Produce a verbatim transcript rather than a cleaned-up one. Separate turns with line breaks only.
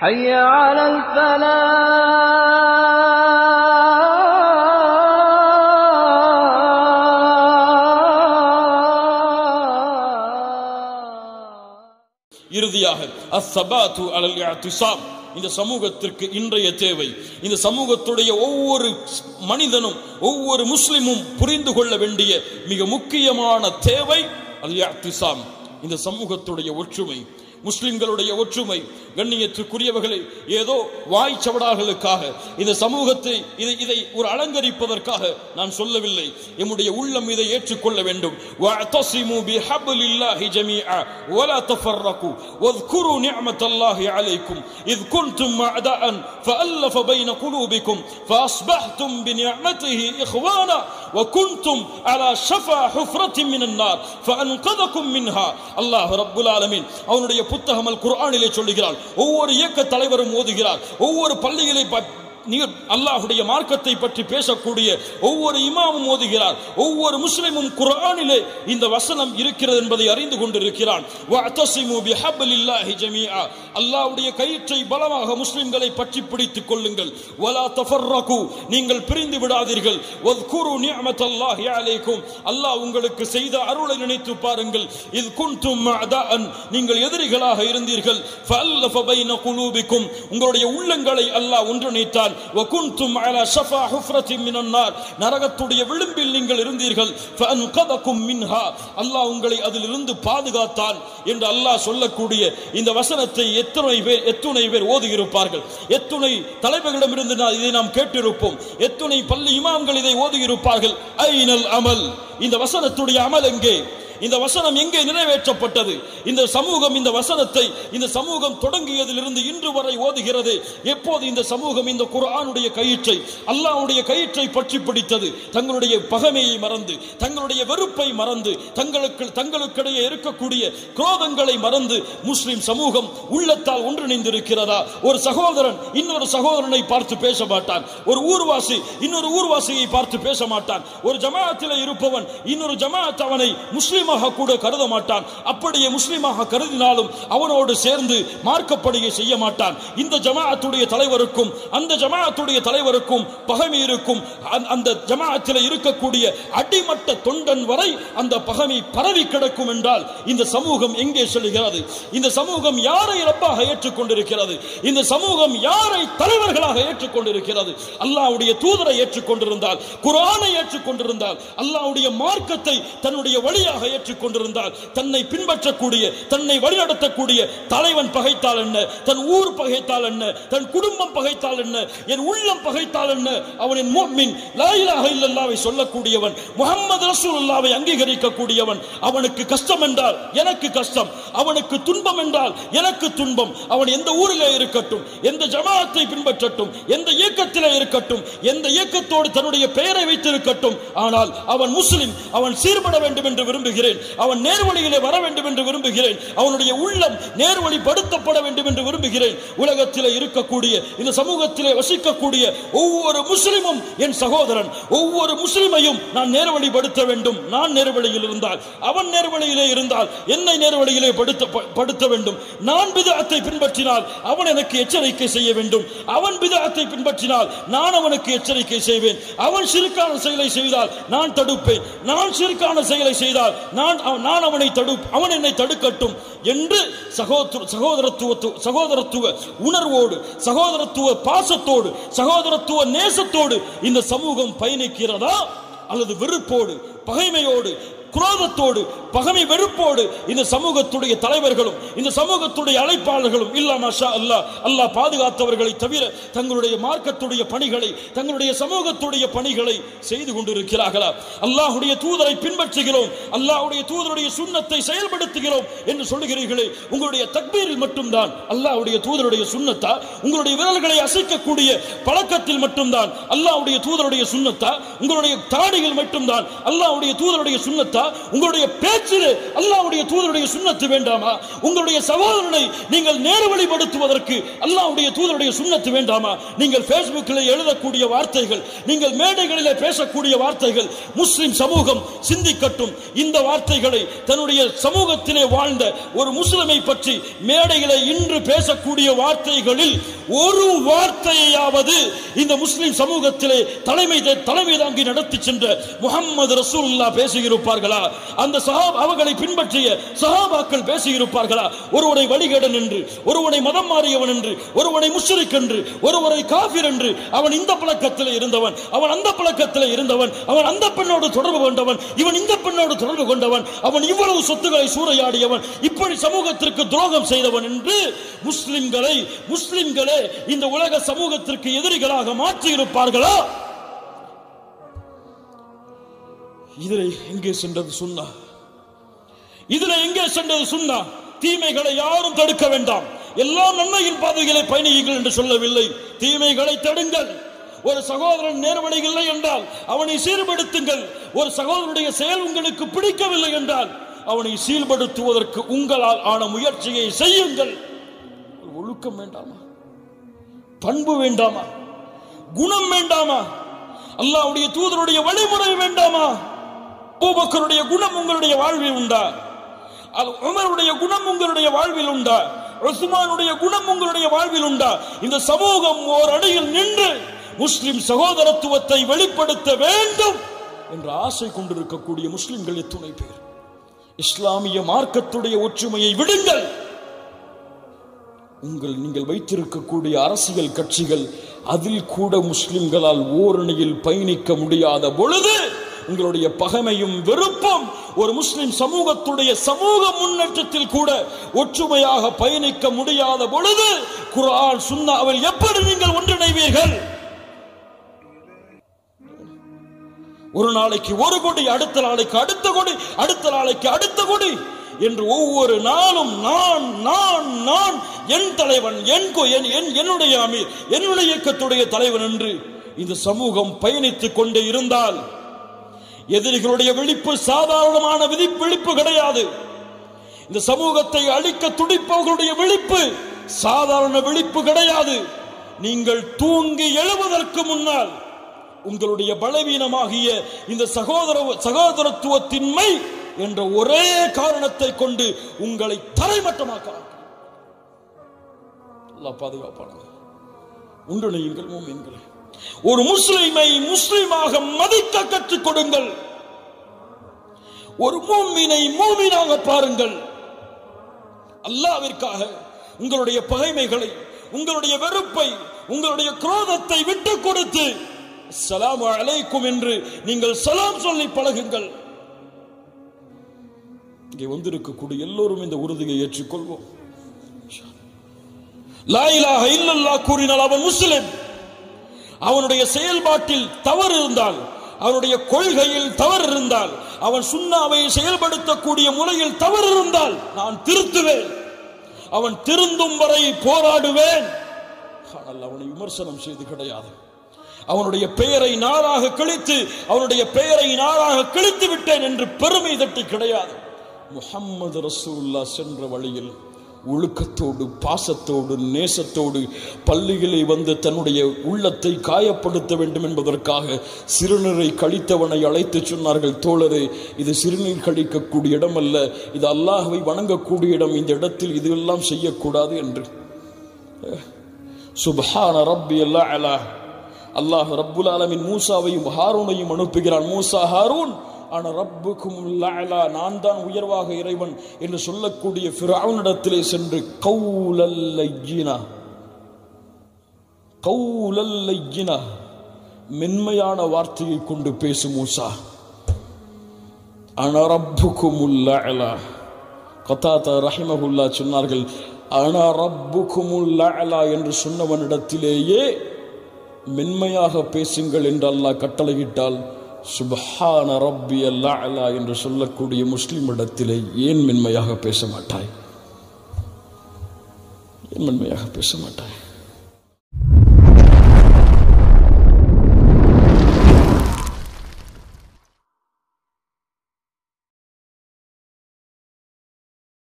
حي على الفلاح.
இறுதியாக அஸ்ஸபாத்து அலல் இஅ்திஸாம். இந்த சமூகத்திற்கு இன்றைய தேவை, இந்த சமூகத்துடைய ஒவ்வொரு மனிதனும் ஒவ்வொரு முஸ்லிமும் புரிந்து கொள்ள வேண்டிய மிக முக்கியமான தேவை அல் இஅ்திஸாம். இந்த சமூகத்துடைய ஒற்றுமை, முஸ்லிம்களுடைய ஒற்றுமை. கண்ணியத்துக்குரியவர்களை, ஏதோ வாய்ச்சவடார்களுக்காக இந்த சமூகத்தை இதை இதை ஒரு அலங்கரிப்பதற்காக நான் சொல்லவில்லை. எம்முடைய உள்ளம் இதை ஏற்றுக்கொள்ள வேண்டும். வஅதஸிமு பிஹப்லில்லாஹி ஜமீஆ வலா தஃபர்ரகு வذ்குரு நிஅமத்தல்லாஹி அலைக்கும் இத் குன்தும் அஅதாஅன் ஃபஅல்லஃப பைன குலூபிக்கும் ஃபஅஸ்பஹ்தும் பிநிஅமத்திஹி இኽவானா வகுன்தும் அலா ஷஃபா ஹுஃப்ரத்தின் மினன் நார் ஃபஅன்கதகும் மின்ஹா. அல்லாஹ் ரப்புல் ஆலமீன் அவனுடைய புத்தகம் அல் குர்ஆனிலே சொல்லுகிறார். ஒவ்வொரு இயக்க தலைவரும் ஓதுகிறார். ஒவ்வொரு பள்ளிகளை அல்லாஹ்வுடைய மார்க்கத்தை பற்றி பேசக்கூடிய ஒவ்வொரு இமாமும் ஓதுகிறார். ஒவ்வொரு முஸ்லிமும் குர்ஆனிலே இந்த வசனம் இருக்கிறது என்பதை அறிந்து கொண்டிருக்கிறான். வஅதஸிமு பிஹப்லில்லாஹி ஜமீஆ. அல்லாஹ்வுடைய கயிற்றை பலமாக முஸ்லிம்களை பற்றி பிடித்துக் கொள்ளுங்கள். வலா தஃபர்ரகு. நீங்கள் பிரிந்து விடாதீர்கள். வذ்குரு நிஅமத்தல்லாஹி அலைக்கும். அல்லாஹ் உங்களுக்கு செய்த அருளை நினைத்து பாருங்கள். இத் குன்தும் அஅதாஅன். நீங்கள் எதிரிகளாக இருந்தீர்கள். ஃபஅல்லஃப பைன குலூபிக்கும். உங்களுடைய உள்ளங்களை அல்லாஹ் ஒன்றிணைத்தான். வகுன்தும் அலா ஷஃபா ஹுஃப்ரத்தின் மினன் நார். நரகத்துடைய விளிம்பில் நீங்கள் இருந்தீர்கள். ஃபஅன்கதகும் மின்ஹா. அல்லாஹ் உங்களை அதிலிருந்து பாதுகாத்தான் என்று அல்லாஹ் சொல்லக்கூடிய இந்த வசனத்தை எத்தனை பேர் எத்துணை பேர் ஓதியிருப்பார்கள்? எத்துணை தலைவர்களிடமிருந்து இதை நாம் கேட்டிருப்போம். எத்துணை பள்ளி இமாம்கள் இதை ஓதியிருப்பார்கள். ஐனல் அமல். இந்த வசனத்துடைய அமல் எங்கே? இந்த வசனம் எங்கே நிறைவேற்றப்பட்டது? இந்த சமூகம் இந்த வசனத்தை இந்த சமூகம் தொடங்கியதிலிருந்து இன்று வரை ஓதுகிறது. எப்போது இந்த சமூகம் இந்த குர்ஆனுடைய கயிற்றை, அல்லாஹ்வுடைய கயிற்றை பற்றி பிடித்தது? தங்களுடைய பகைமையை மறந்து, தங்களுடைய வெறுப்பை மறந்து, தங்களுக்கு தங்களுக்கிடையே இருக்கக்கூடிய குரோதங்களை மறந்து முஸ்லிம் சமூகம் உள்ளத்தால் ஒன்றிணைந்திருக்கிறதா? ஒரு சகோதரன் இன்னொரு சகோதரனை பார்த்து பேச மாட்டான். ஒரு ஊர்வாசி இன்னொரு ஊர்வாசியை பார்த்து பேச மாட்டான். ஒரு ஜமாஅத்திலே இருப்பவன் இன்னொரு ஜமாஅத் அவனை முஸ்லிம் கூட கருத மாட்டான். அப்படியே முஸ்லிமாக கருதினாலும் அவனோடு சேர்ந்து மார்க்கப்படியை செய்ய மாட்டான். இந்த ஜமாஅத்துடைய தலைவருக்கும் அந்த ஜமாஅத்துடைய தலைவருக்கும் பகைமை இருக்கும். அந்த ஜமாஅத்தில் இருக்கக்கூடிய அடிமட்ட தொண்டன் வரை அந்த பகைமை பரவி கிடக்கும் என்றால் இந்த சமூகம் எங்கே செல்கிறது? இந்த சமூகம் யாரை ரப்பாக ஏற்றுக்கொண்டிருக்கிறது? இந்த சமூகம் யாரை தலைவர்களாக ஏற்றுக்கொண்டிருக்கிறது? அல்லாஹ்வுடைய தூதரை ஏற்றுக்கொண்டிருந்தால், குர்ஆனை ஏற்றுக்கொண்டிருந்தால், அல்லாஹ்வுடைய மார்க்கத்தை தன்னுடைய வழியாக ஏற்றுக்கொண்டிருந்தால், தன்னை பின்பற்றக்கூடிய தன்னை வழிநடத்தக்கூடிய தலைவன் பகைத்தால் என்ன, தன் ஊர் பகைத்தால் என்ன, தன் குடும்பம் பகைத்தால் என்ன, என் உள்ளம் பகைத்தால் என்ன, அவனின் முஃமின் லா இலாஹ இல்லல்லாஹ்வை சொல்லக்கூடியவன், முஹம்மது ரசூலுல்லாஹ்வை அங்கீகரிக்கக்கூடியவன். அவனுக்கு கஷ்டம் என்றால் எனக்கு கஷ்டம், அவனுக்கு துன்பம் என்றால் எனக்கு துன்பம். அவன் எந்த ஊரிலே இருக்கட்டும், எந்த ஜமாஅத்தை பின்பற்றட்டும், எந்த இயக்கத்திலே இருக்கட்டும், எந்த இயக்கத்தோடு தன்னுடைய பெயரை வைத்திருக்கட்டும், ஆனால் அவன் முஸ்லிம், அவன் சீர்பட வேண்டும் என்று விரும்புகிறேன். அவன் நேர்வழியிலே வர வேண்டும் என்று விரும்புகிறேன். அவனுடைய உள்ளம் நேர்வழிப்படுத்தப்பட வேண்டும் என்று விரும்புகிறேன். உலகத்திலே இருக்கக்கூடிய இந்த சமூகத்திலே வசிக்கக்கூடிய ஒவ்வொரு முஸ்லிமும் என் சகோதரன். ஒவ்வொரு முஸ்லிமையும் நான் நேர்வழிப்படுத்த வேண்டும். நான் நேர்வழியில் இருந்தால், அவன் நேர்வழியிலே இருந்தால் என்னை நேர்வழியிலே படுத்த வேண்டும். நான் பிதஅத்தை பின்பற்றினால் அவன் எனக்கு எச்சரிக்கை செய்ய வேண்டும். அவன் பிதஅத்தை பின்பற்றினால் நான் அவனுக்கு எச்சரிக்கை செய்வேன். அவன் ஷிர்கான செயலை செய்தால் நான் தடுப்பேன். நான் ஷிர்கான செயலை செய்தால் நான் நான் அவனை தடு அவன் என்னை தடுக்கட்டும் என்று சகோதர சகோதரத்துவ சகோதரத்துவ உணர்வோடு, சகோதரத்துவ பாசத்தோடு, சகோதரத்துவ நேசத்தோடு இந்த சமூகம் பயணிக்கிறதா அல்லது வெறுப்போடு, பகைமையோடு, குரோதத்தோடு, பகைமை வெறுப்போடு இந்த சமூகத்துடைய தலைவர்களும் இந்த சமூகத்துடைய அழைப்பாளர்களும் இல்லா மாஷா அல்லாஹ் அல்லாஹ் பாதுகாத்தவர்களை தவிர தங்களுடைய மார்க்கத்துடைய பணிகளை, தங்களுடைய சமூகத்துடைய பணிகளை செய்து கொண்டிருக்கிறார்களா? அல்லாஹ்வுடைய தூதரை பின்பற்றுகிறோம், அல்லாஹ்வுடைய தூதருடைய சுன்னத்தை செயல்படுத்துகிறோம் என்று சொல்லுகிறீர்களே, உங்களுடைய தக்பீரில் மட்டும்தான் அல்லாஹ்வுடைய தூதருடைய சுன்னத்தா? உங்களுடைய விரல்களை அசைக்கக்கூடிய பழக்கத்தில் மட்டும்தான் அல்லாஹ்வுடைய தூதருடைய சுன்னத்தா? உங்களுடைய தாடியில் மட்டும்தான் அல்லாஹ்வுடைய தூதருடைய சுன்னத்தா? வேண்டாமா? உங்களுடைய பேச்சிலே அல்லாஹ்வுடைய தூதருடைய சுன்னத்து வேண்டாமா? உங்களுடைய சகோதரனை நீங்கள் நேர்வழிப்படுத்துவதற்கு அல்லாஹ்வுடைய தூதருடைய சுன்னத்து வேண்டாமா? நீங்கள் ஃபேஸ்புக்கில் எழுதக்கூடிய வார்த்தைகள், நீங்கள் மேடைகளிலே பேசக்கூடிய வார்த்தைகள், முஸ்லிம் சமூகம் சிந்திக்கட்டும். இந்த வார்த்தைகளை தன்னுடைய சமூகத்திலே வாழ்ந்த ஒரு முஸ்லிமை பற்றி மேடைகளை இன்று பேசக்கூடிய வார்த்தைகளில் ஒரு வார்த்தையாவது இந்த முஸ்லிம் சமூகத்திலே தலைமை தலைமை தாங்கி நடத்தி சென்ற முஹம்மது ரசூலுல்லாஹ் பேசியிருப்பார்களா? அந்த சஹாபா அவர்களை பின்பற்றிய சஹாபாக்கள் பேசியிருப்பார்களா? ஒருவனை வழிகேடன் என்று, ஒருவனை மதம் மாறியவன் என்று, ஒருவனை முஷ்ரிக் என்று, ஒருவரை காஃபிர் என்று, அவன் இந்த பழக்கத்தில் இருந்தவன், அவன் அந்த பழக்கத்தில் இருந்தவன், அவன் அந்த பெண்ணோடு தொடர்பு கொண்டவன், இவன் இந்த பெண்ணோடு தொடர்பு கொண்டவன், அவன் இவ்வளவு சொத்துக்களை சூறையாடியவன், இப்படி சமூகத்திற்கு துரோகம் செய்தவன் என்று முஸ்லிம்களை முஸ்லிம்களே இந்த உலக சமூகத்திற்கு எதிரிகளாக மாற்றி இருப்பார்களா? இதிலே எங்கே சென்றது சுன்னா? இதிலே எங்கே சென்றது சுன்னா? தீமைகளை யாரும் தடுக்க வேண்டாம், எல்லாம் நன்மையின் பாதைகளை பயணியுங்கள் என்று சொல்லவில்லை. தீமைகளை தடுங்கள். ஒரு சகோதரன் நேர்வழி இல்லை என்றால் அவனை சீர்படுத்துங்கள். ஒரு சகோதரனுடைய செயல் உங்களுக்கு பிடிக்கவில்லை என்றால் அவனை சீர்படுத்துவதற்கு உங்களால் ஆன முயற்சியை செய்யுங்கள். ஒழுக்கம் வேண்டாமா? பண்பு வேண்டாமா? குணம் வேண்டாமா? அல்லாஹ்வுடைய தூதருடைய வழிமுறை வேண்டாமா? அபூபக்கருடைய குணம் உங்களுடைய வாழ்வில் உண்டா? உமருடைய குணம் உங்களுடைய வாழ்வில் உண்டா? உஸ்மானுடைய குணம் உங்களுடைய வாழ்வில் உண்டா? இந்த சமூகம் ஓர் அடியில் நின்று முஸ்லிம் சகோதரத்துவத்தை வெளிப்படுத்த வேண்டும் என்ற ஆசை கொண்டிருக்கக்கூடிய முஸ்லிம்கள் எத்துணை பேர்? இஸ்லாமிய மார்க்கத்துடைய ஒற்றுமையை விடுங்கள். உங்கள் நீங்கள் வைத்திருக்கக்கூடிய அரசியல் கட்சிகள் அதில் கூட முஸ்லிம்களால் ஓரணியில் பயணிக்க முடியாத பொழுது உங்களுடைய பகைமையும் வெறுப்பும் ஒரு முஸ்லிம் சமூகத்துடைய சமூக முன்னேற்றத்தில் கூட ஒற்றுமையாக பயணிக்க முடியாத பொழுது குர்ஆன் சுன்னாவில் எப்படி நீங்கள் ஒன்றிணைவீர்கள்? ஒரு நாளைக்கு ஒரு கொடி, அடுத்த நாளைக்கு அடுத்த கொடி, அடுத்த நாளைக்கு அடுத்த கொடி என்று ஒவ்வொரு நாளும் நான் நான் நான் என் தலைவன், என் என்னுடைய அமீர், என்னுடைய இயக்கத்துடைய தலைவன் என்று இந்த சமூகம் பயணித்துக் கொண்டே இருந்தால் எதிரிகளுடைய விழிப்பு சாதாரணமான விதி விழிப்பு கிடையாது. இந்த சமூகத்தை அழிக்க துடிப்பவர்களுடைய விழிப்பு சாதாரண விழிப்பு கிடையாது. நீங்கள் தூங்கி எழுவதற்கு முன்னால் உங்களுடைய பலவீனமாகிய இந்த சகோதர சகோதரத்துவத்தின்மை என்ற ஒரே காரணத்தை கொண்டு உங்களை தரைமட்டமாக்கலாம். அல்லாஹ் பாதுகாப்பானாக. ஒன்றிணையுங்கள் மூமின்களே. ஒரு முஸ்லிமை முஸ்லிமாக மதிக்க கற்றுக் கொடுங்கள். ஒரு மூமினை மூமினாக பாருங்கள். அல்லாஹ்விற்காக உங்களுடைய பகைமைகளை, உங்களுடைய வெறுப்பை, உங்களுடைய குரோதத்தை விட்டுக் கொடுத்து அஸ்ஸலாமு அலைக்கும் என்று நீங்கள் சலாம் சொல்லி பழகுங்கள். இங்கே வந்திருக்கக்கூடிய எல்லோரும் இந்த உறுதியை ஏற்றுக்கொள்வோம். லா இலாஹ இல்லல்லாஹ் கூறினால் அவன் முஸ்லிம். அவனுடைய செயல்பாட்டில் தவறு இருந்தால், அவனுடைய கொள்கையில் தவறு இருந்தால், அவன் சுன்னாவை செயல்படுத்தக்கூடிய முறையில் தவறு இருந்தால் நான் திருத்துவேன். அவன் திருந்தும் வரை போராடுவேன். ஆனால் அவனை விமர்சனம் செய்து கிடையாது. அவனுடைய பெயரை நாளாக கிழித்து அவனுடைய பெயரை நாளாக கிழித்து விட்டேன் என்று பெருமை தட்டி கிடையாது. முஹம்மது ரசூலுல்லாஹ் சென்ற வழியில் ஒழுக்கத்தோடு, பாசத்தோடு, நேசத்தோடு பள்ளிகளை வந்து தன்னுடைய உள்ளத்தை காயப்படுத்த வேண்டும் என்பதற்காக சிறுநீரை கழித்தவனை அழைத்து சொன்னார்கள், தோழரே, இது சிறுநீர் கழிக்கக்கூடிய இடம் அல்ல, இது அல்லாஹ்வை வணங்கக்கூடிய இடம், இந்த இடத்தில் இதெல்லாம் செய்யக்கூடாது என்று. சுப்ஹான ரப்பியல் அலா. அல்லாஹ் ரப்புல் ஆலமீன் மூசாவையும் ஹாரூனையும் அனுப்புகிறான். மூசா, ஹாரூன், ஆனா ரப்புக்குமுல் அலா, நான் தான் உயர்வாக இறைவன் என்று சொல்லக்கூடிய ஃபிரௌனிடத்திலே சென்று கௌலல் லய்யினா, கௌலல் லய்யினா, மென்மையான வார்த்தையை கொண்டு பேசு மூசா. ஆனா ரப்புக்குமுல் அலா. கதாதா ரஹிமஹுல்லாஹ் சொன்னார்கள், ஆனா ரப்புக்குமுல் அலா என்று சொன்னவனிடத்திலேயே மென்மையாக பேசுங்கள் என்று அல்லாஹ் கட்டளையிட்டால் சுப்ஹான ரப்பியல் அலா என்று சொல்லக்கூடிய முஸ்லிம் இடத்திலே ஏன் மென்மையாக பேச மாட்டாய்? ஏன் மென்மையாக பேச மாட்டாய்?